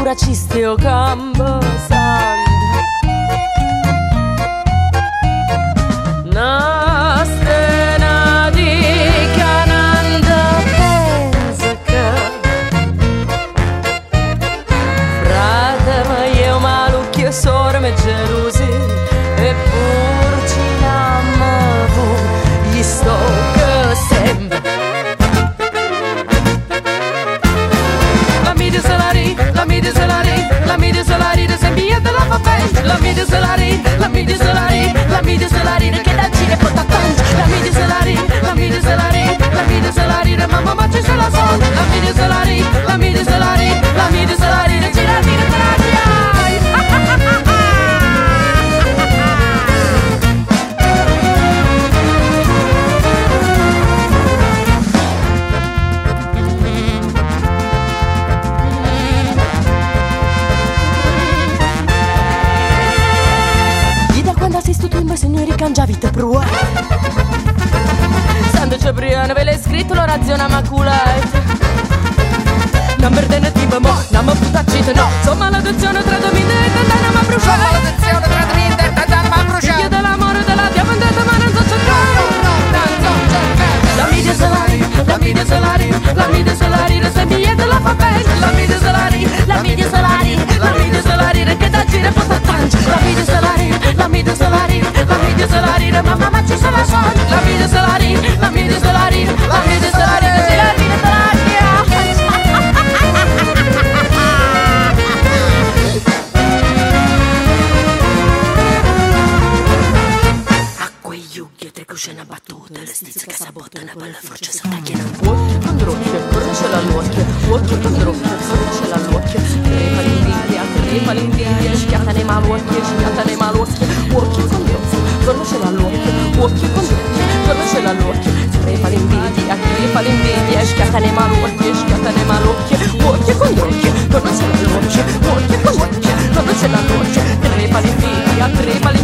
pura ciste o campo santo. Na stena di cananda pensa che frate ma io malucchio sorme gelosi e pur ci n'amavo gli sto che sempre la media salari, la media salari, la media salari de sempre della papel, la media salari, la media salari, la media salari che da cine porta tanto, la media salari, la media salari, la media salari de mamma ma ci la son, la media salari, la media salari, la media salari de gira vita signori cangiavi te prua Santo Cipriano ve l'hai scritto l'orazione maculata non perdene tipo mo non mi puttacite no insomma maledizione tra domine e tantana ma bruciata maledizione tra domine e tantana ma bruciata io dell'amore della diamantata ma non so cercare la media salari la media salari la media salari da sempre della papel la media salari la media salari la media salari che da gira porta tanto la media salari la media salari la media salari da mamma ma ci sono son la media salari la media salari la media salari da gira vita c'è una battuta, le stizze che sabottano per la forza s'attacchiano. Occhio con drocchio, corricela all'occhio. Occhio con drocchio, corricela all'occhio. Crepa l'invidia, schiattane malocchio, schiattane malocchio. Occhio con drocchio, corricela all'occhio. Occhio con drocchio, corricela all'occhio. Crepa l'invidia, schiattane malocchio, schiattane malocchio. Occhio con drocchio, corricela all'occhio. Occhio con drocchio, corricela all'occhio. Crepa l'invidia,